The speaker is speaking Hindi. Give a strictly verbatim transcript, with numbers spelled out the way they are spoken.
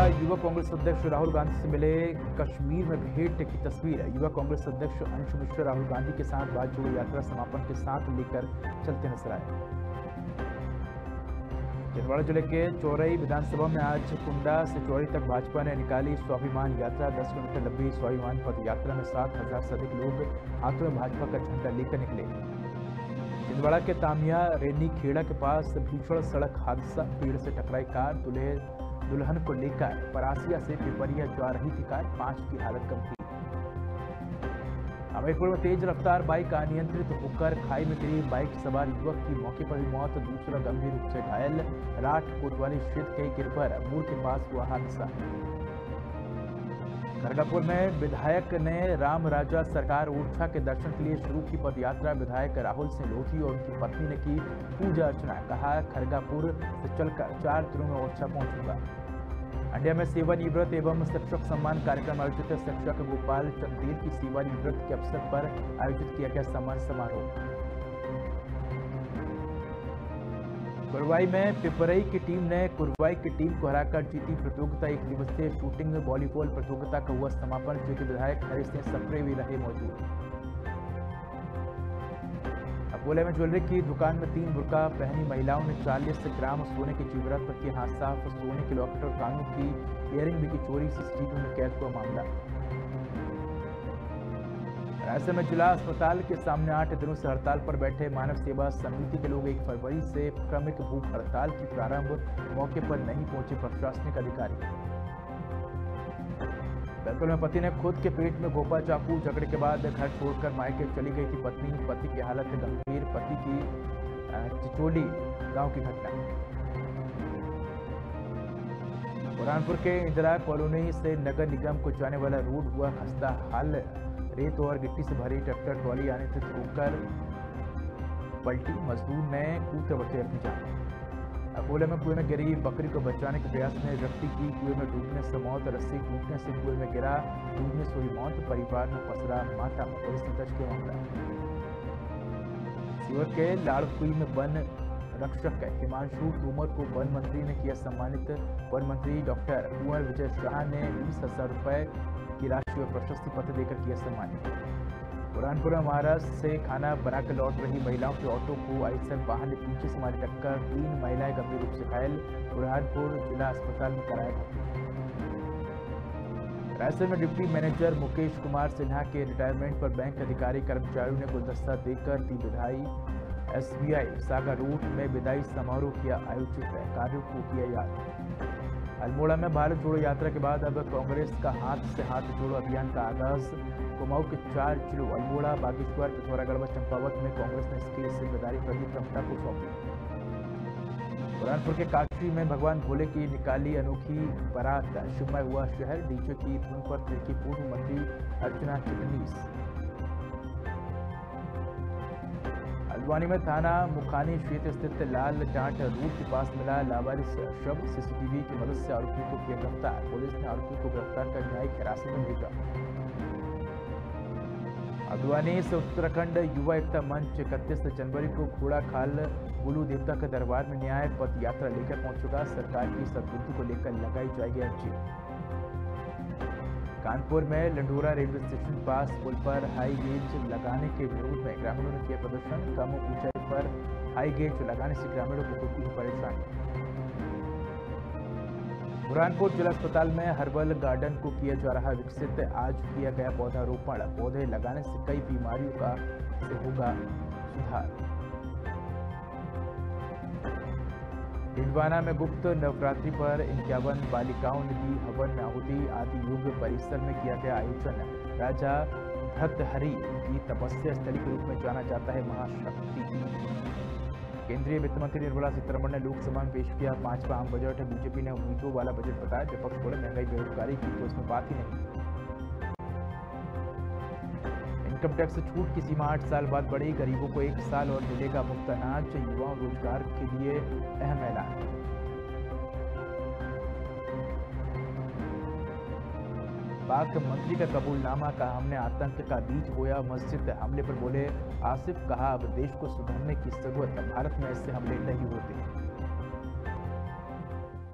युवा कांग्रेस अध्यक्ष राहुल गांधी से मिले, कश्मीर में भेंट की तस्वीर। युवा कांग्रेस अध्यक्ष अंशु मिश्रा राहुल गांधी के साथ बात जोड़ो यात्रा समापन के साथ लेकर चलते नजर आए। छिंदवाड़ा जिले के चौरई विधानसभा में आज कुंडा से चौरई तक भाजपा ने निकाली स्वाभिमान यात्रा। दस किलोमीटर लंबी स्वाभिमान पद यात्रा में सात हजार से अधिक लोग हाथों में भाजपा का झंडा लेकर निकले। छिंदवाड़ा के तामिया रेनी खेड़ा के पास भीषण सड़क हादसा, पेड़ से टकराई कार, दुल्हे दुल्हन को लेकर परासिया से पिपरिया जा रही थी कार, पांच की हालत गंभीर। हमीरपुर में तेज रफ्तार बाइक अनियंत्रित होकर खाई में गिरी, बाइक सवार युवक की मौके पर ही मौत, दूसरा गंभीर रूप से घायल। राठ कोतवाली क्षेत्र के गिरपर मोड़ के पास हुआ हादसा। खरगापुर में विधायक ने राम राजा सरकार ओरछा के दर्शन के लिए शुरू की पदयात्रा। विधायक राहुल सिंह लोधी और उनकी पत्नी ने की पूजा अर्चना, कहा खरगापुर से चलकर चार दिनों में ओरछा पहुंचूंगा। अंडिया में सेवानिवृत्त एवं शिक्षक सम्मान कार्यक्रम आयोजित। शिक्षक गोपाल चंदेल की सेवानिवृत्त के अवसर पर आयोजित किया गया सम्मान समारोह। कुरवाई में पिपरई की टीम ने कुरवाई की टीम को हराकर जीती प्रतियोगिता। एक दिवसीय शूटिंग वॉलीबॉल प्रतियोगिता का हुआ समापन। जो कि विधायक हरीश सिंह सप्रे भी रहे मौजूद। अकोले में ज्वेलरी की दुकान में तीन बुर्का पहनी महिलाओं ने चालीस ग्राम सोने के जेवरात पर किए हाथ साफ। सोने के लॉकेट और कानों की इयरिंग भी की चोरी, सीसीटीवी में कैद हुआ मामला। रायसेन में जिला अस्पताल के सामने आठ दिनों से हड़ताल पर बैठे मानव सेवा समिति के लोग। एक फरवरी से क्रमिक भूख हड़ताल की प्रारंभ, मौके पर नहीं पहुंचे प्रशासनिक अधिकारी। बैतूल में पति ने खुद के पेट में घोंपा चाकू, झगड़े के बाद घर छोड़कर मायके चली गई थी पत्नी, पति की हालत गंभीर। पति की चिचोली गांव की घटना। बुरहानपुर के इंदिरा कॉलोनी से नगर निगम को जाने वाला रोड हुआ खस्ता हाल। रेत और गिट्टी से भरी ट्रैक्टर ट्रॉली आने से रोककर पलटी, मजदूर ने कूदते बचे अपनी जान। अकोले में कुएं में गिरी बकरी को बचाने के प्रयास में व्यक्ति की कुएं में डूबने से मौत, रस्सी टूटने से कुएं में गिरा, डूबने से हुई मौत। परिवार में पसरा मातम, पुलिस ने दर्ज किया मामला। सीवर के लाड़कुई में वन रक्षक हिमांशु तोमर को वन मंत्री ने किया सम्मानित। वन मंत्री डॉक्टर कुंवर विजय शाह ने बीस हजार रुपए की राशि और प्रशस्ति पत्र देकर किया सम्मानित। बुरहानपुर में महाराष्ट्र से खाना बनाकर लौट रही महिलाओं के ऑटो को आईसर वाहन ने पीछे से मारी टक्कर, तीन महिलाएं गंभीर रूप से घायल, बुरहानपुर जिला अस्पताल में कराया भर्ती। रायसेन में डिप्टी मैनेजर मुकेश कुमार सिन्हा के रिटायरमेंट पर बैंक अधिकारी कर्मचारियों ने गुलदस्ता देकर दी विदाई। एसबीआई सागा रूट में विदाई समारोह किया आयोजित, कार्यों को किया याद। अल्मोड़ा में भारत जोड़ो यात्रा के बाद अब कांग्रेस का हाथ से हाथ जोड़ो अभियान का आगाज। कुमाऊं के चार जिलों अल्मोड़ा, बागेश्वर, पिथौरागढ़ व चंपावत में कांग्रेस ने इसकी जिम्मेदारी प्रदीप टम्टा को सौंपी। बुरहानपुर के काशी में भगवान भोले की निकाली अनोखी बारात, शिवमय हुआ शहर, डीजे की धुन पर थिरकी पूर्व मंत्री अर्चना चिटनीस। हल्द्वानी में थाना मुखानी क्षेत्र स्थित लाल डांट रोड के पास मिला लावारिस शव, सीसीटीवी की मदद से आरोपी को किया गिरफ्तार। पुलिस ने आरोपी को गिरफ्तार कर न्यायिक हिरासत में भेजा। हल्द्वानी से उत्तराखंड युवा एकता मंच इकतीस जनवरी को घोड़ा खाल गुलू देवता के दरबार में न्याय पद यात्रा लेकर पहुंचेगा। सरकार की सद्बुद्धि को लेकर लगाई जाएगी अर्जी। कानपुर में लंडोरा रेलवे स्टेशन पास पुल पर हाई गेज लगाने के विरोध में ग्रामीणों ने किया प्रदर्शन। कम ऊंचाई पर हाई गेज लगाने से ग्रामीणों को होती है परेशानी। बुरहानपुर जिला अस्पताल में हर्बल गार्डन को किया जा रहा विकसित, आज किया गया पौधारोपण। पौधे लगाने से कई बीमारियों का से होगा सुधार। डिंडवाना में गुप्त नवरात्रि पर इक्यावन बालिकाओं ने दी हवन में आहुति। आदि युग परिसर में किया गया आयोजन। राजा भर्तहरि की तपस्या स्थली के रूप में जाना जाता है महाशक्ति की। केंद्रीय वित्त मंत्री निर्मला सीतारमण ने लोकसभा में पेश किया पांचवा आम बजट। बीजेपी ने उम्मीदों वाला बजट बताया। विपक्ष बोले महंगाई बेरोजगारी की तो इसमें बात ही नहीं। इनकम टैक्स छूट की सीमा आठ साल बाद बढ़ी। गरीबों को एक साल और मिलेगा मुफ्त अनाज। युवाओं रोजगार के लिए अहम ऐलान। पाक मंत्री का कबूलनामा का हमने आतंक का बीज बोया। मस्जिद हमले पर बोले आसिफ, कहा अब देश को सुधरने की जरूरत, भारत में ऐसे हमले नहीं होते।